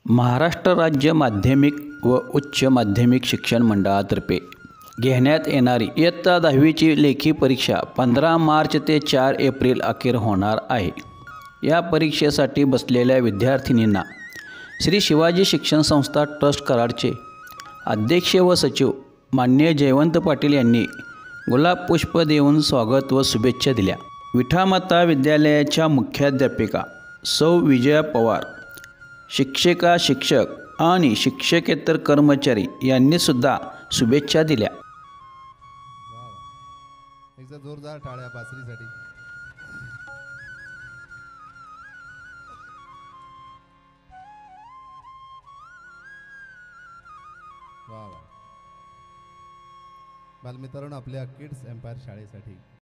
महाराष्ट्र राज्य माध्यमिक व उच्च माध्यमिक शिक्षण मंडळातर्फे घेण्यात येणारी इयत्ता 10वीची लेखी परीक्षा 15 मार्च ते 4 एप्रिल अखेर होणार आहे। या परीक्षेसाठी बसलेल्या विद्यार्थिनींना श्री शिवाजी शिक्षण संस्था ट्रस्ट कराडचे अध्यक्ष व सचिव माननीय जयवंत पाटील यांनी गुलाब पुष्प देऊन स्वागत व शुभेच्छा दिल्या। विठामाता विद्यालयाच्या मुख्याध्यापिका सौ विजया पवार, शिक्षिका, शिक्षक आणि शिक्षकेतर कर्मचारी यांनी सुद्धा शुभेच्छा दिल्या। एकदा जोरदार टाळ्या बासरीसाठी। वा वा बालमित्रांनो, आपल्या किड्स एम्पायर शाळेसाठी